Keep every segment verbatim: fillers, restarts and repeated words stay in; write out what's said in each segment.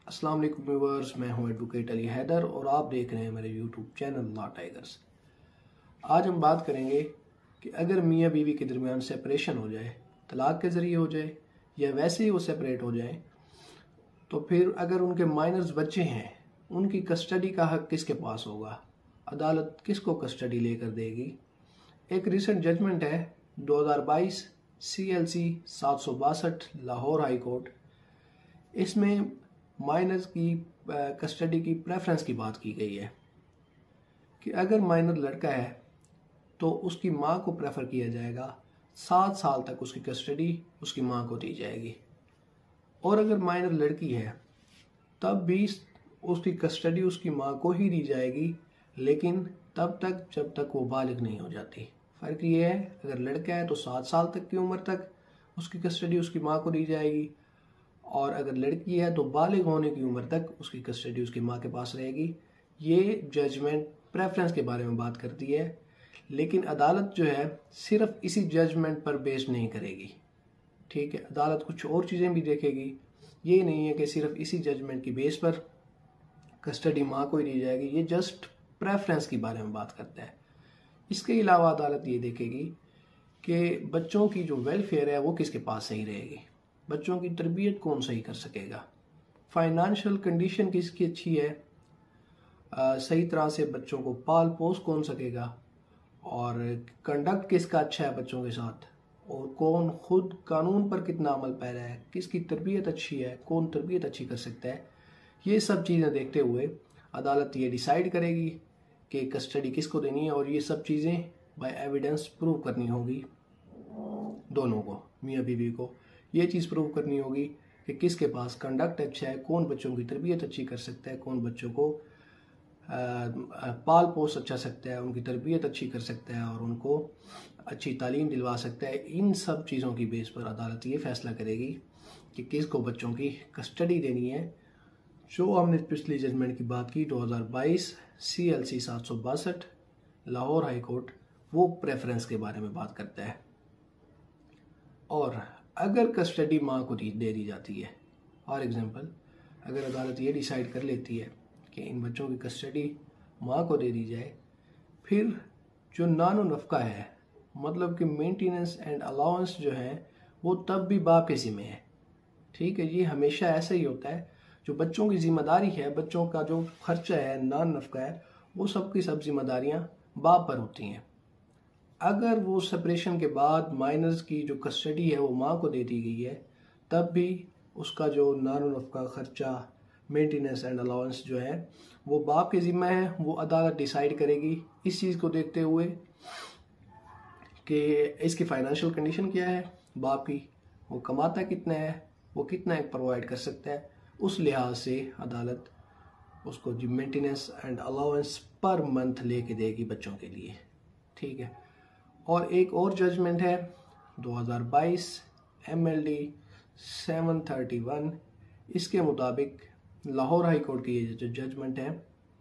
अस्सलाम वालेकुम व्यूअर्स, मैं हूं एडवोकेट अली हैदर और आप देख रहे हैं मेरे यूट्यूब चैनल लॉ टाइगर्स। आज हम बात करेंगे कि अगर मियाँ बीवी के दरमियान सेपरेशन हो जाए, तलाक के ज़रिए हो जाए या वैसे ही वो सेपरेट हो जाए, तो फिर अगर उनके माइनर्स बच्चे हैं, उनकी कस्टडी का हक किसके पास होगा? अदालत किसको कस्टडी लेकर देगी? एक रिसेंट जजमेंट है दो हज़ार बाईस सी एल सी सात सौ बासठ लाहौर हाई कोर्ट। इसमें माइनर्स की कस्टडी की प्रेफरेंस की बात की गई है कि अगर माइनर लड़का है तो उसकी माँ को प्रेफर किया जाएगा, सात साल तक उसकी कस्टडी उसकी माँ को दी जाएगी। और अगर माइनर लड़की है तब भी उसकी कस्टडी उसकी माँ को ही दी जाएगी, लेकिन तब तक जब तक वो बालिग नहीं हो जाती। फ़र्क ये है, अगर लड़का है तो सात साल तक की उम्र तक उसकी कस्टडी उसकी माँ को दी जाएगी, और अगर लड़की है तो बालिग होने की उम्र तक उसकी कस्टडी उसकी माँ के पास रहेगी। ये जजमेंट प्रेफरेंस के बारे में बात करती है, लेकिन अदालत जो है सिर्फ इसी जजमेंट पर बेस नहीं करेगी। ठीक है, अदालत कुछ और चीज़ें भी देखेगी। ये नहीं है कि सिर्फ इसी जजमेंट की बेस पर कस्टडी माँ को ही दी जाएगी। ये जस्ट प्रेफरेंस के बारे में बात करता है। इसके अलावा अदालत ये देखेगी कि बच्चों की जो वेलफेयर है वो किसके पास सही रहेगी, बच्चों की तरबियत कौन सही कर सकेगा, फाइनेंशियल कंडीशन किसकी अच्छी है, आ, सही तरह से बच्चों को पाल पोस कौन सकेगा, और कंडक्ट किसका अच्छा है बच्चों के साथ, और कौन खुद कानून पर कितना अमल पैरा है, किसकी तरबियत अच्छी है, कौन तरबियत अच्छी कर सकता है। ये सब चीज़ें देखते हुए अदालत ये डिसाइड करेगी कि कस्टडी किसको देनी है, और ये सब चीज़ें बाय एविडेंस प्रूव करनी होगी दोनों को, मियाँ बीवी को। ये चीज़ प्रूव करनी होगी कि किसके पास कंडक्ट अच्छा है, कौन बच्चों की तरबियत अच्छी कर सकता है, कौन बच्चों को आ, पाल पोस अच्छा सकता है, उनकी तरबियत अच्छी कर सकता है और उनको अच्छी तालीम दिलवा सकता है। इन सब चीज़ों की बेस पर अदालत ये फैसला करेगी कि किसको बच्चों की कस्टडी देनी है। जो हमने पिछली जजमेंट की बात की दो हज़ार बाईस सी एल सी सात सौ बासठ लाहौर हाई कोर्ट, वो प्रेफरेंस के बारे में बात करता है। और अगर कस्टडी माँ को दे दी जाती है, फॉर एग्जांपल अगर अदालत ये डिसाइड कर लेती है कि इन बच्चों की कस्टडी माँ को दे दी जाए, फिर जो नानो नफ़का है, मतलब कि मेंटेनेंस एंड अलाउंस जो है वो तब भी बाप के ज़िम्मे है। ठीक है, ये हमेशा ऐसा ही होता है। जो बच्चों की जिम्मेदारी है, बच्चों का जो खर्चा है, नान नफ़का है, वो सब की सब जिम्मेदारियाँ बाप पर होती हैं। अगर वो सेपरेशन के बाद माइनर्स की जो कस्टडी है वो माँ को दे दी गई है, तब भी उसका जो नानो नफ़का खर्चा, मेंटेनेंस एंड अलाउंस जो है वो बाप के ज़िम्मा है। वो अदालत डिसाइड करेगी इस चीज़ को देखते हुए कि इसकी फाइनेंशियल कंडीशन क्या है बाप की, वो कमाता कितना है, वो कितना एक प्रोवाइड कर सकता है। उस लिहाज से अदालत उसको जो maintenance and allowance per month लेके देगी बच्चों के लिए। ठीक है, और एक और जजमेंट है दो हज़ार बाईस एम एल डी सात सौ इकतीस। इसके मुताबिक लाहौर हाई कोर्ट की ये जो जजमेंट है,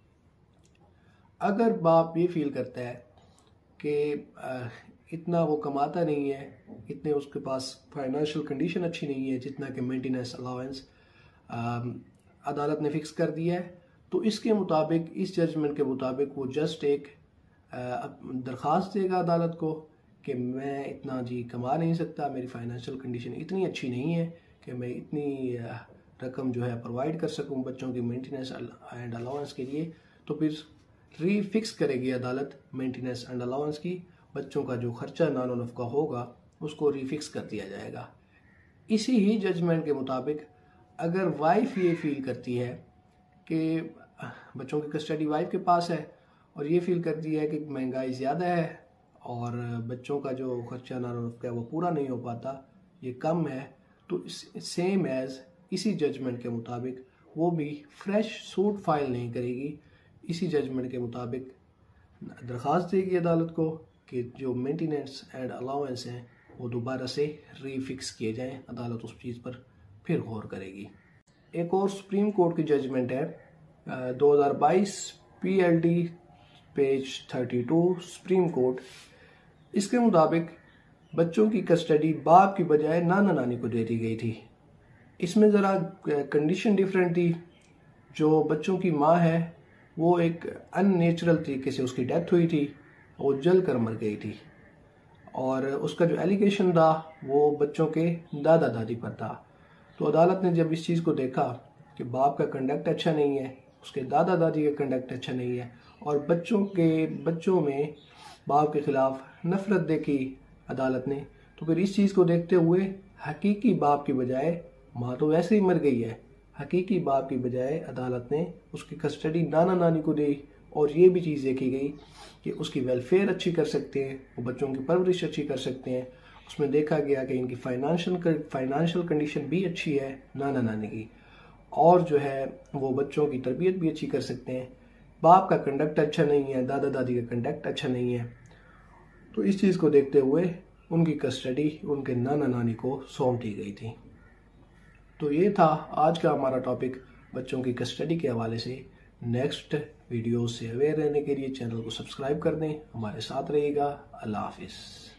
अगर बाप ये फील करता है कि इतना वो कमाता नहीं है, इतने उसके पास फाइनेंशियल कंडीशन अच्छी नहीं है जितना कि मेंटेनेंस अलाउंस अदालत ने फिक्स कर दिया है, तो इसके मुताबिक, इस जजमेंट के मुताबिक वो जस्ट एक दरख्वास्त देगा अदालत को कि मैं इतना जी कमा नहीं सकता, मेरी फाइनेंशियल कंडीशन इतनी अच्छी नहीं है कि मैं इतनी रकम जो है प्रोवाइड कर सकूं बच्चों की मेंटेनेंस एंड अलाउंस के लिए। तो फिर री फिक्स करेगी अदालत मेंटेनेंस एंड अलाउंस की, बच्चों का जो खर्चा नानो नफ़का होगा उसको रीफिक्स कर दिया जाएगा। इसी ही जजमेंट के मुताबिक अगर वाइफ ये फील करती है कि बच्चों की कस्टडी वाइफ के पास है और ये फील करती है कि महंगाई ज़्यादा है और बच्चों का जो खर्चा नानो नफ़का है वो पूरा नहीं हो पाता, ये कम है, तो सेम एज़ इसी जजमेंट के मुताबिक वो भी फ्रेश सूट फाइल नहीं करेगी। इसी जजमेंट के मुताबिक दरख्वास्त देगी अदालत को कि जो मेंटेनेंस एंड अलाउंस हैं वो दोबारा से रीफिक्स किए जाएं। अदालत उस चीज़ पर फिर गौर करेगी। एक और सुप्रीम कोर्ट की जजमेंट है दो हज़ार बाईस पी एल डी पेज बत्तीस सुप्रीम कोर्ट। इसके मुताबिक बच्चों की कस्टडी बाप की बजाय नाना नानी को दे दी गई थी। इसमें ज़रा कंडीशन डिफरेंट थी। जो बच्चों की माँ है वो एक अननेचुरल तरीके से उसकी डेथ हुई थी, वो जल कर मर गई थी। और उसका जो एलिगेशन था वो बच्चों के दादा दादी पर था। तो अदालत ने जब इस चीज़ को देखा कि बाप का कंडक्ट अच्छा नहीं है, उसके दादा दादी का कंडक्ट अच्छा नहीं है, और बच्चों के बच्चों में बाप के ख़िलाफ़ नफ़रत देखी अदालत ने, तो फिर इस चीज़ को देखते हुए हकीकी बाप की बजाय, माँ तो वैसे ही मर गई है, हकीकी बाप की बजाय अदालत ने उसकी कस्टडी नाना नानी को दी। और ये भी चीज़ देखी गई कि उसकी वेलफेयर अच्छी कर सकते हैं, वो बच्चों की परवरिश अच्छी कर सकते हैं। उसमें देखा गया कि इनकी फाइनेंशियल फाइनेंशियल कंडीशन भी अच्छी है नाना नानी की, और जो है वो बच्चों की तरबियत भी अच्छी कर सकते हैं। बाप का कंडक्ट अच्छा नहीं है, दादा दादी का कंडक्ट अच्छा नहीं है, तो इस चीज़ को देखते हुए उनकी कस्टडी उनके नाना नानी को सौंप दी गई थी। तो ये था आज का हमारा टॉपिक बच्चों की कस्टडी के हवाले से। नेक्स्ट वीडियो से अवेयर रहने के लिए चैनल को सब्सक्राइब कर दें, हमारे साथ रहिएगा। अल्लाह हाफिज़।